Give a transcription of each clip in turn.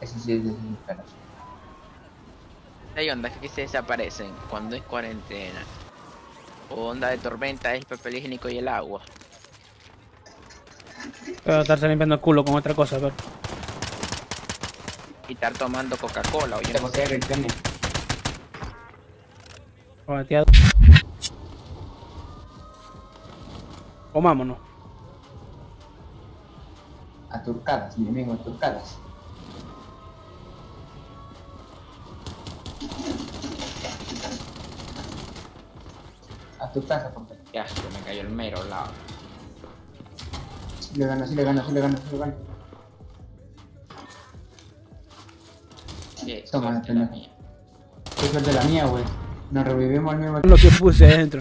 Eso sí es desesperación. Hay ondas que se desaparecen cuando es cuarentena. O onda de tormenta es el papel higiénico y el agua. Pero estarse limpiando el culo con otra cosa, pero. Y estar tomando Coca-Cola o yo no Tengo que sé. ver el pene. Bateado. Comámonos. A turcadas, mi amigo, a turcadas. A tu casa, porque Qué asco, me cayó el mero lado. si le gano, si le gano, si le gano, si le gano. Qué Toma, suerte la pendejo. mía. Qué suerte la mía, güey. Nos revivimos al mismo tiempo. Lo que puse adentro.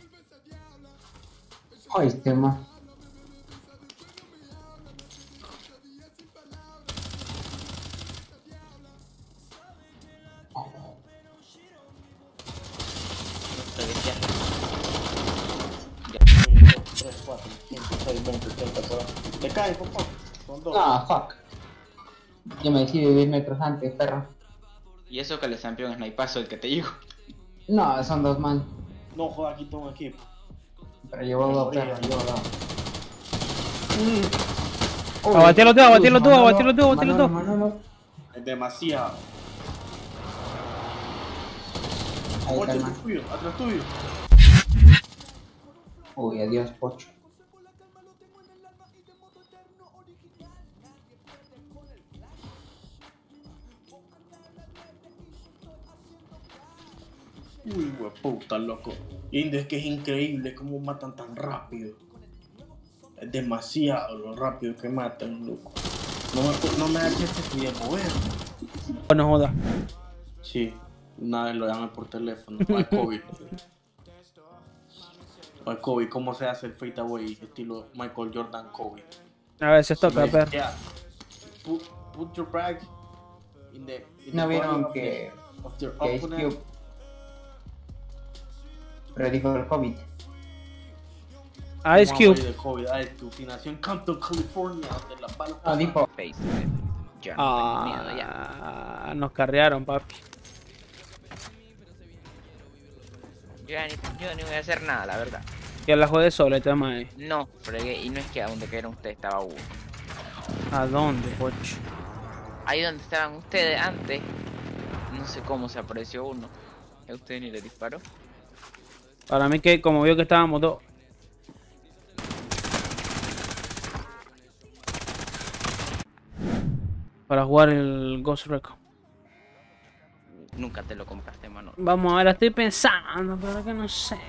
Oíste, ma. Te decía, 1, 2, 3, 4, 5, 6, 20, 30 por ahí. Te caes, papá. Son dos. Ah, fuck. Yo me decidí 10 metros antes, perro. y eso que le zampió un snipazo el que te digo. No, son dos man. No, joder, aquí tengo un equipo. Pero llevo dos, perro, llevo dos. Abatíalo tú, abatíalo tú, abatíalo tú, abatíalo tú. Manolo. Es demasiado. Ahí está, Pocho, man. atrás tuyo, atrás tuyo. Uy, adiós, Pocho. Uy, hueputa, loco. Indes, que es increíble cómo matan tan rápido. Es demasiado lo rápido que matan, loco. No me da chance ni de mover. No joda. Sí, una vez lo llamé por teléfono. Al COVID. Al COVID, ¿cómo se hace el fadeaway estilo Michael Jordan COVID? A veces toca, Me pero. decía, put your bag in the ¿No body vieron of que your Ice opponent. Cube predijo el COVID? Ice ¿Cómo va a Cube. morir de COVID? Ice Cube, si nació en Compton, California, donde las balas No, dijo, Face. Ya no tengo miedo ya. Nos carrearon, papi. Yo ni voy a hacer nada, la verdad. Que la jode solo el tema ahí. No, fregué. Y no es que a donde quedaron ustedes estaba uno. ¿A dónde, pocho? Ahí donde estaban ustedes antes. No sé cómo se apareció uno. ¿A usted ni le disparó? Para mí que como vio que estábamos dos. Para jugar el Ghost Recon. Nunca te lo compraste, mano. Vamos a ver, estoy pensando, pero que no sé.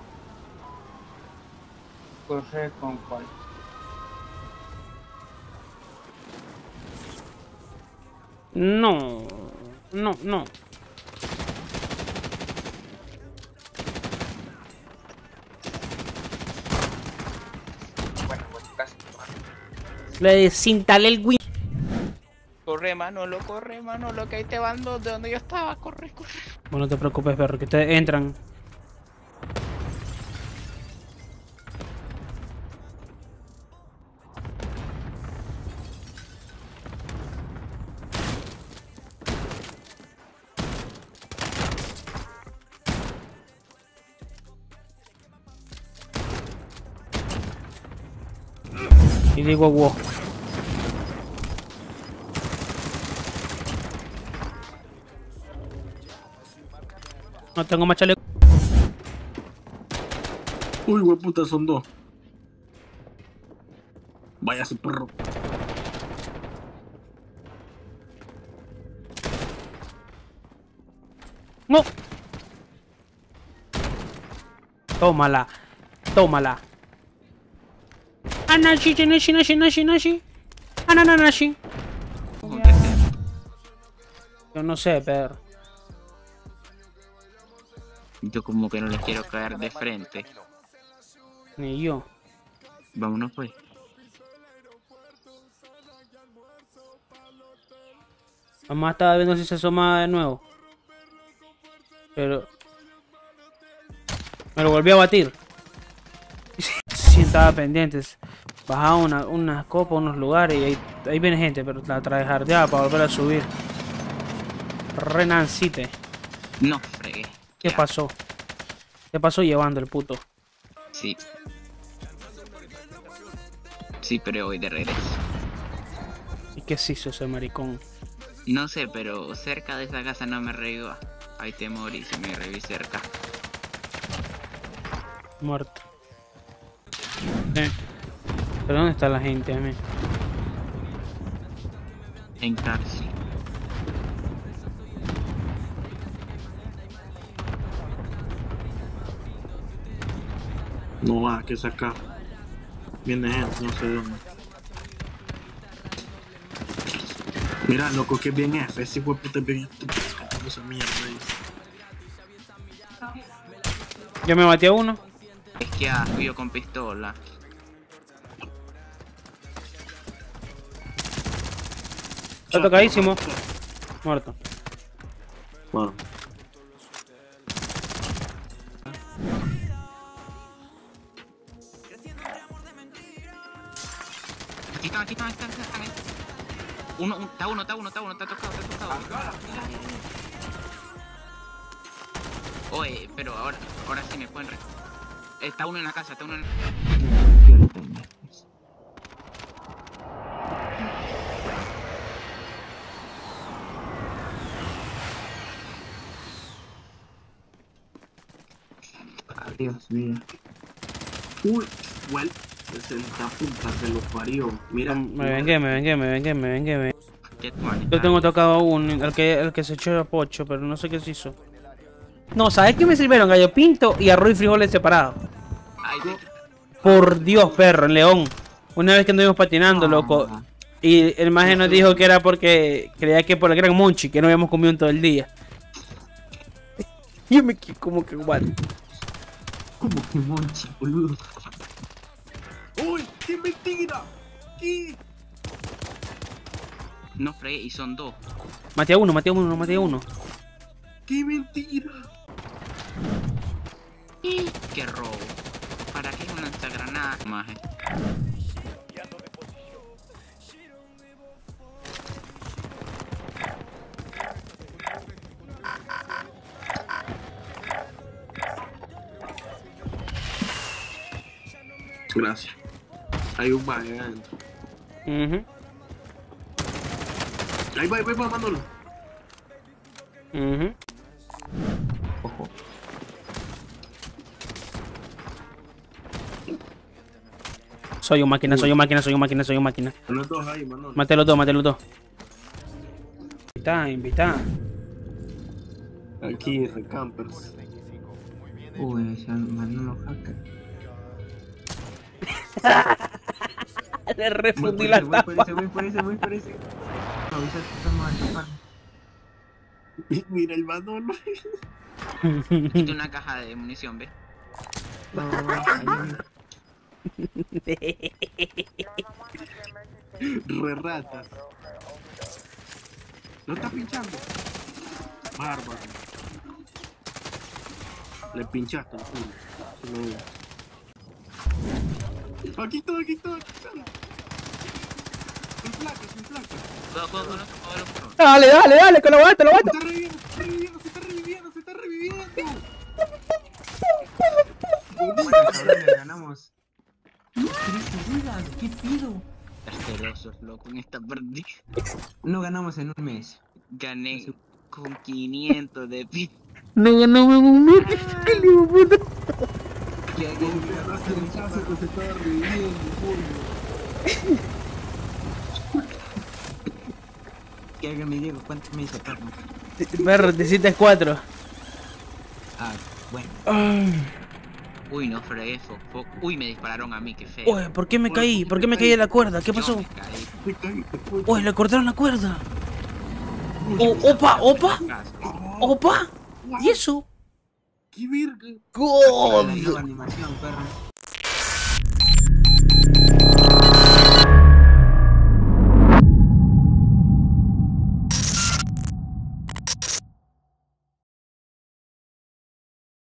corre con cuál. No, no. Bueno, pues casi. Le desinstalé el Win. Corre, Manolo, que ahí te van dos de donde yo estaba. Corre. Bueno, no te preocupes, perro, que ustedes entran. Y digo, wow. No tengo más chaleco. Uy, hueputa, son dos. Vaya su perro. No. Tómala. Anashi. Anananashi. Yo no sé, perro. Yo como que no les quiero caer de frente. Ni yo. Vámonos pues. Mamá estaba viendo si se asoma de nuevo. Pero... me lo volvió a batir. Sí, estaba pendiente. Baja unas copas, unos lugares y ahí viene gente, pero la trae jardeada para volver a subir. Renancite. No fregué. ¿Qué Ya. pasó? ¿Qué pasó llevando el puto? Sí. Sí, pero voy de regreso. ¿Y qué se hizo ese maricón? No sé, pero cerca de esa casa no me reviva. Ahí te morí si me reví cerca. Muerto. ¿Pero dónde está la gente, ame? En taxi. No va, que sacar. Viene gente, no sé de dónde. Mira, loco, que bien F. Ese huevo te bien estúpido. Cantando esa mierda ahí. Yo me maté a uno. Es que fui con pistola. Está tocadísimo. Muerto. Bueno. Aquí están. Está tocado. Oye, pero ahora sí me pueden Está uno en la casa, Dios mío. Uy, well, es el puta que lo parió. Mira. Me vengué. ¿Qué man? Yo tengo tocado uno, el que se echó a pocho, pero no sé qué se hizo. No, ¿sabes qué me sirvieron? Gallo pinto y arroz y frijoles separados. Ay, Por Dios, perro, en León. Una vez que anduvimos patinando, loco. Y el maje nos dijo que era porque creía que por el gran monchi, que no habíamos comido en todo el día. Yo me quedé como que igual. como que monchi, boludo. ¡Uy! ¡Qué mentira! ¿Qué? No fregué, y son dos. Maté a uno. ¡Qué mentira! ¡Qué robo! ¿Para qué es una lanzagranada, maje? Gracias. Hay un bug adentro. Ahí va, Manolo. Ojo. Soy un máquina. Están los dos ahí, Manolo. Mate los dos. Invita. Aquí, recampers. Uy, ese Manolo hacker. Le refundí la tapa. Voy por ese. No, esa estamos a tapar. Mira el Manolo. Quito una caja de munición, ¿ves? Re ratas. ¿No está pinchando? Bárbaro. Le pinchaste el culo. Aquí está. Sin placa. Dale, que lo bato. Se está reviviendo. Bueno, cabrón, le ganamos. 3 vidas, ¿qué pido? Asquerosos, loco, en esta partida. No ganamos en un mes. Gané con 500 de pi. No ganamos un mes. ¡Qué lindo puta! Se estaba reviviendo, Que haga mi Diego, ¿cuánto me hizo carne? Perro, te hiciste 4. Ah, bueno. Uy, no fregué, Uy, me dispararon a mí, qué feo. Uy, ¿por qué me caí? ¿Por qué me caí de la cuerda? ¿Qué pasó? Yo me caí. Uy, le cortaron la cuerda. Opa. ¿Y eso? ¡Qué verga! God. La nueva animación, perro.